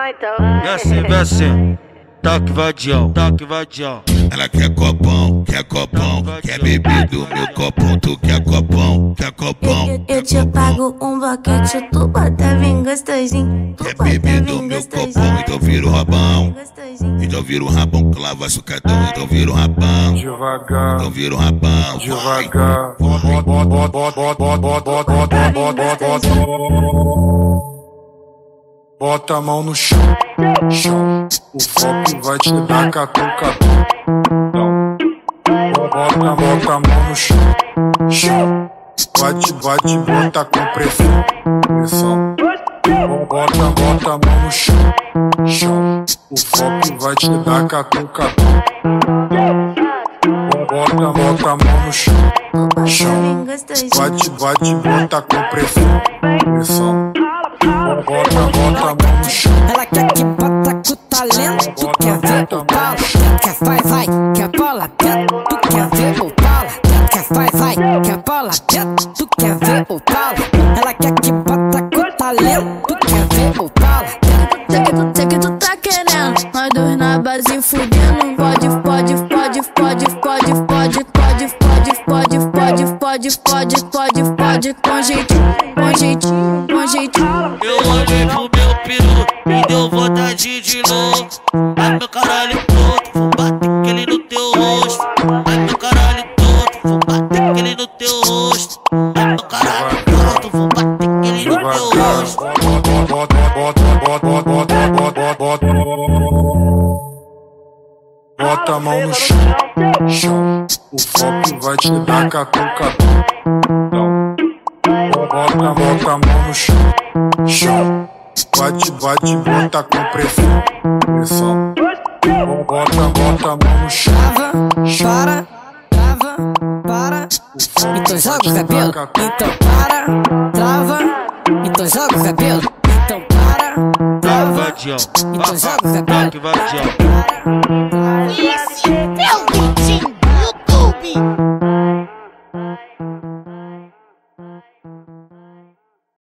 Vem assim, toque vadião, toque vadião. Ela quer copão, quer beber do meu copão. Tu quer copão, quer copão. Eu te pago um boquete, tu bota bem gostosinho. Quer beber do meu copão, então vira o rabão. Então vira o rabão, clava sucadão. Então vira o rabão, devagar. Então vira o rabão, devagar. Bota a mão no chão, chão. O foco vai te dar catucatu. Bota a mão no chão, chão. Vai te botar com pressão, pressão. Bota a mão no chão, chão. O foco vai te dar catucatu. Bota a mão no chão, chão. Vai te botar com pressão, pressão. Bota a mão no chão. Ela quer que bota com talento, quer ver o pau. Quer faz, vai, quer bola dentro, tu quer ver o pau. Quer faz, vai, quer bola dentro, tu quer ver o pau. Ela quer que bota com talento, quer ver o pau. Sei que tu tá querendo, nós dois na base fudendo. Pode, com jeitinho. Eu olhei pro meu peru, me deu vontade de novo. Ai meu caralho todo, vou bater aquele no teu rosto. Ai meu caralho todo, vou bater aquele no teu rosto. Ai meu caralho todo, vou bater aquele no teu rosto. Bota a mão no chão, chão. O foco vai te dar catucatu. Bota a mão no chão, chão. Vai te botar com pressão, pressão. Bota a mão no chão, Para. Então joga o cabelo, então para, trava. Então joga o cabelo, então para, trava. Então joga o cabelo, toque vadião.